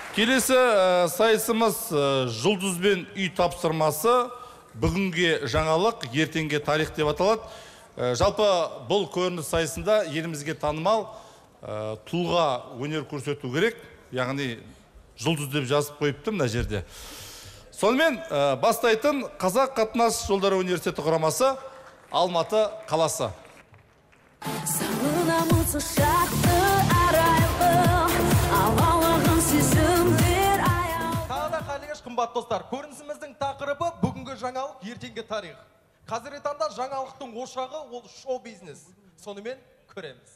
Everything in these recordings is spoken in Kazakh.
Келесі сайысымыз жұлдызбен үй тапсырмасы. Бүгінге жаңалық, ертеңге тарих деп аталады. Жалпы бұл көрініс сайысында елімізге танымал тұлға өнер көрсету керек. Яғни жұлдыз деп жазып қойыпты мына жерде. Сонымен бастайтын Қазақ қатынас жолдары университеті құрамасы Алматы қаласы. Тағыда қалегеш қымбат достар, көрінісіміздің тақырыбы бүгінгі жаңалық, ертеңге тарих. Қазіргі таңда жаңалықтың ошағы ол шоу-бизнес. Сонымен көреміз.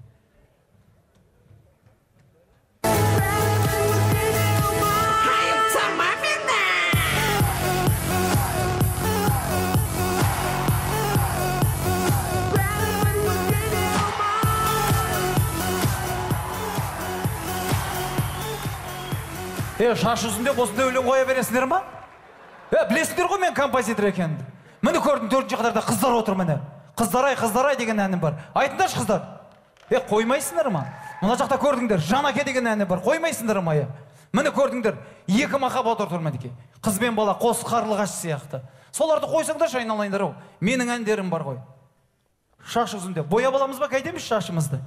Шаш жүзінде осында өлең қоя бересіңдер ма? Білесіңдер ғой мен композитор екенімді. Міне көрдің төртінші қатарда қыздар отыр міне. Қыздар-ай деген әнім бар. Айтыңдаршы қыздар. Қоймайсыңдар ма? Мына жақта көрдіңдер, Жанаке деген әні бар. Қоймайсыңдар ма? Міне көрдіңдер, екі махаббат отыр мінеке. Қыз бен бала қос қарлығаш сияқты. Соларды қойсаңдаршы айналайындар ау. Менің әндерім бар ғой. Шаш жүзінде. Боя баламыз ба қайтеміз шашымызды?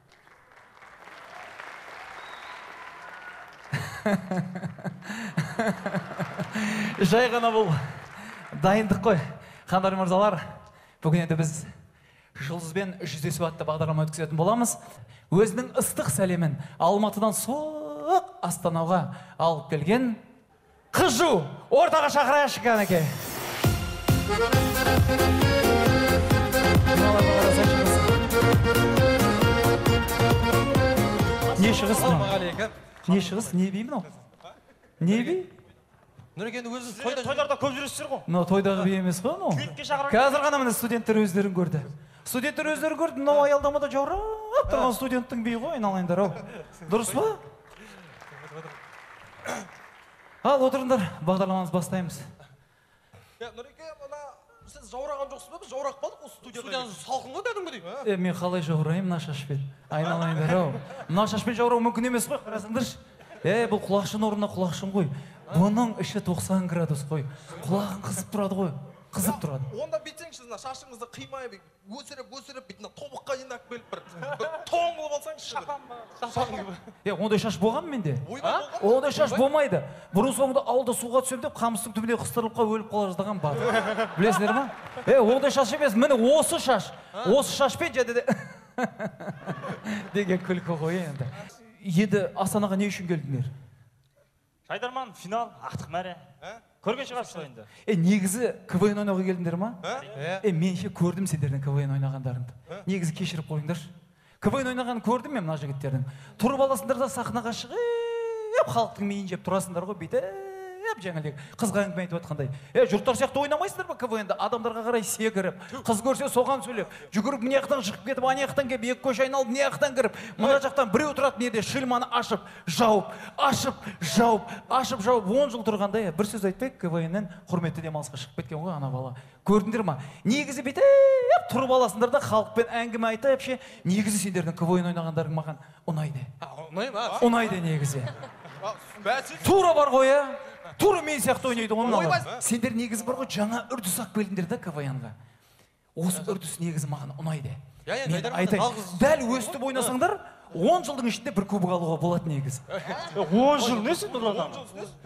Жай ғана бұл дайындық қой. Қандар мырзалар, бүгін енді біз жұлдызбен жүздесу атты бағдарлама өткізетін боламыз. Өзінің ыстық сәлемін Алматыдан суық Астанаға алып келген Қызжу ортаға шақырайықшы кәнеке. Не шығыс? Не шығыс? Не беймін ол? Не бей? Нұрекенді өзіңіз тойларда көп жүресіздер ғой? Тойдағы бей емес қой? Қазір ғана міне студенттер өздерін көрді. Студенттер өздерін көрді, мынау аялдамада жаурап тұрған студенттің бейі ғой, айналайындар ау. Дұрыс па? Ал отырыңдар, бағдарламамыз бастаймыз. Нұреке, сіз жаураған жоқсыз ба? Біз жаурап қалдық осы студияда. Салқын ғой дедім бе деймін? Мен қалай жаурайым мына шашпен? Айналайындар ау. Мына шашпен жаурау мүмкін емес қой, қарасаңдаршы. Бұл құлақшын орнына құлақшын ғой. Бұның іші 90 градус қой. Құлағын қызып тұрады ғой. Қызып тұрады. Онда бетсеңші, шашыңызды қимай, өсіріп, бетіне тобыққа жинап келіп бір тоң болып алсаңыз, шапан ба? Ондай шаш болған менде? Ондай шаш болмайды. Бұрын соңында ауылда суға түсем деп, қамыстың түбіне қыстырылып өліп қала жаздаған бар. Білесіңдер ма? Ондай шаш емес, міне осы шаш. Осы шашпен жәді деген күлкі ғой енді. Енді Астанаға не үшін келдіңдер? Жайдарман, финал, ақтық мәре. Көрген шығарсыз енді. Негізі КВН ойнауға келдіңдер ма? Менше көрдім сендердің КВН ойнағандарыңды. Негізі кешіріп қойыңдаршы. КВН ойнағанын көрдім мен мына жігіттердің. Тұрып аласыңдар да сахнаға шығып, халықтың миын жеп тұрасыңдар ғой бүйтіп жаңағыдай қызға әңгіме айтып жатқандай. Жұрттар сияқты ойнамайсыңдар ма КВН-ді? Адамдарға қарай секіріп, қыз көрсе соған сөйлеп, жүгіріп мына жақтан шығып кетіп, ана жақтан келіп, екі көше айналып, мына жақтан кіріп, мына жақтан біреу тұратын жерде шилманы ашып, жауып, ашып, 10 жыл тұрғанда бір сөз айтпай КВН-нен құрметті демалысқа шығып кеткен ғой ана бала. Көрдіңдер ма? Негізі бүйтіп тұрып аласыңдар да халықпен әңгіме айтып, негізі сендердің КВН ойнағандарың маған ұнайды. Ұнайды негізі. Тура бар ғой, тура мен сияқты ойнайды ғой. Сендер негізі бар ғой, жаңа үрдіс ақ келдіңдер да КВН-ға. Осы үрдіс негізі маған ұнайды. Мен айтайын, дәл өстіп ойнасаңдар, 10 жылдың ішінде бір кубок алуға болады негізі. 10 жыл несі нұрлан?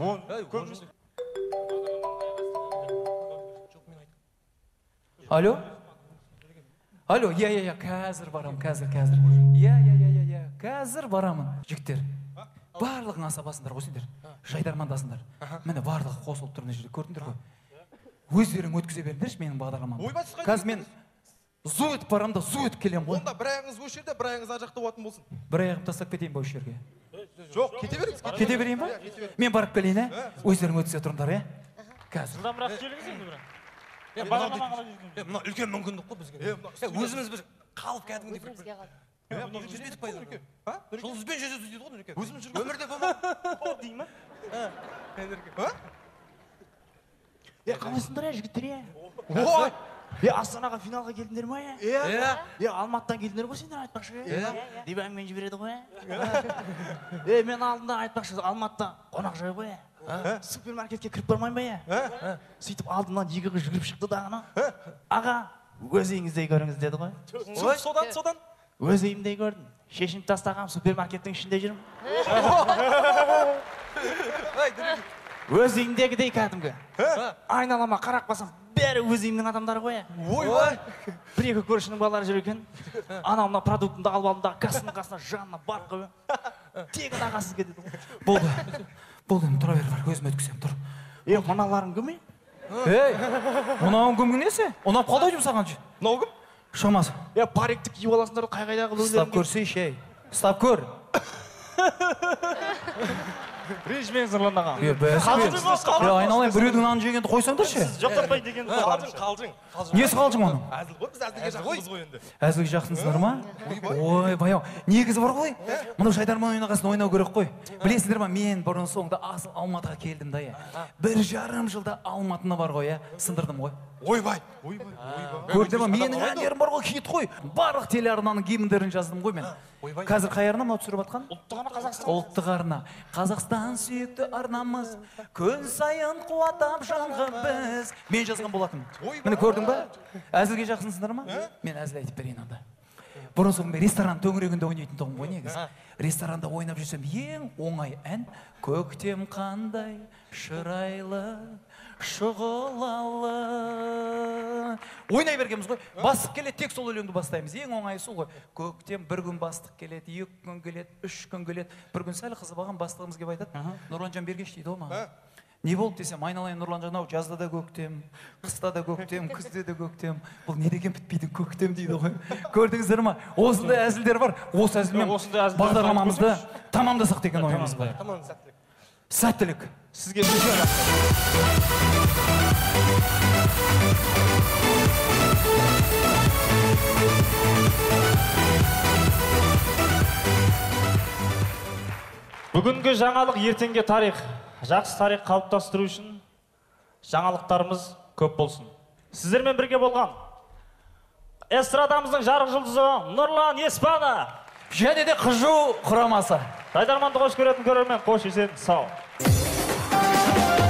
Алло? Алло, қазір барамын, қазір. Қазір барамын. Жігіттер, барлығың асабасыңдар ғой сендер. Жайдармандасыңдар. Міне барлығы қосылып тұрған жерде көрдіңдер ғой. Өздерің өткізе беріңдерші менің бағдарламамды. Қазір мен зу өтіп барамын да зу өтіп келем ғой. Онда бір аяғыңыз осы жерде, бір аяғыңыз ар жақта болатын болсын. Бір аяғым тастап кетейін ба осы жерге? Жоқ, кете беріңіз. Кете берейін ба? Мен барып келейін, өздерің өткізе тұрыңдар, қазір. Жылдамырақ келіңіз енді бірақ. Мына үлкен мүмкіндік қой бізге. Өзіміз бір қалып кәдімгідей бір жүзбедік пайда. Жұлдызбен жүзесіз дейді ғой Нұреке. Өзіміз жүрген өмірде болмады. Дей ма? Қалайсыңдар жігіттер? Астанаға финалға келдіңдер ма? Алматыдан келдіңдер ғой сендер айтпақшы. Деп әңгімен жібереді ғой. Мен алдында айтпақшы, Алматыда қонақ жай ғой. Супермаркетке кіріп бармайын ба? Сөйтіп алдымнан екі қыз жүгіріп шықты дағына. Аға, өз үйіңіздей көріңіз деді ғой. Содан? Өз үйімдей көрдім. Шешініп тастағам, супермаркеттің ішінде жүрмін. Өз үйімдегідей кәдімгі. Айналама қарап басам, бәрі өз үйімнің адамдары ғой. Бір-екі көршінің балалары жүр екен. Анамна продуктымды алып алдым да кассаның қасына жанына барып қойып. Тегін ағасыз кетеді ғой. Болды, тұра бер бар, өзім өткізем, тұр. Мыналарың кім? Мынауың кімгі несі? Ұнап қалды жұмсаған жы? Мынау кім? Шамасы. Парикті киіп аласыңдар қай-қайдағы өздерің. Стап көрсейші, ей. Стап көр. Ренжімеңіз Нұрлан аға. Айналайын, біреудің нанын жегенді қойсаңдаршы. Жоқтатпай дегенді Қалжың. Несі қалжың оның? Әзіл ғой, біз әзілге жақынбыз ғой енді. Әзілге жақсынсыздар ма? Ой, баяу. Негізі бар ғой. Мұны Жайдарман ойнағасын ойнау керек қой. Білесіңдер ма, мен бұрын соңында асыл Алматыға келдім да. 1,5 жылда Алматыны бар ғой, сындырдым ғой. Ойбай. Көрдім ба, менің әндерім бар ғой, хит қой. Барлық телеарнаның гимндерін жаздым ғой мен. Қазір қай арна мынау түсіріп жатқан? Ұлттық арна. Қазақстан сүйікті арнамыз, күн сайын қуатап жанға біз. Мен жазған болатым. Мені көрдің ба? Әзілге жақсынсыңдар ма? Мен әзіл айтып берейін онда. Бұрын соңында ресторан төңірегінде ойнайтын тұғым ғой негіз. Ресторанда ойнап жүрсем ең оңай ән көктем қандай шырайлы шұғылалы. Ойнай бергенбіз ғой. Бастық келеді, тек сол өлеңді бастаймыз. Ең оңайы сол ғой. Көктем бір күн бастық келеді, 2 күн келеді, 3 күн келеді. Bir күн сәл қызы баған бастығымыз кеп айтады. Нұрланжан Бергеш дейді ғой маған. Не болды десем, айналайын Нұрланжан, ау жазда да көктем, қыста да көктем, күзде де көктем. Бұл не деген бітпейтін көктем дейді ғой. Көрдіңіздер ма? Осындай әзілдер бар. Осы әзілмен бағдарламамызды тамамдасақ деген ойымыз бар. Сәттілік. Сізге Бүгінгі жаңалық ертеңге тарих. Жақсы тарих қалыптастыру үшін жаңалықтарымыз көп болсын. Сіздермен бірге болған эстрадамыздың жарық жұлдызы Нұрлан Еспанов. Және де Қызжу құрамасы. Жайдарманды қош көретін көрермен, қош есен, сау.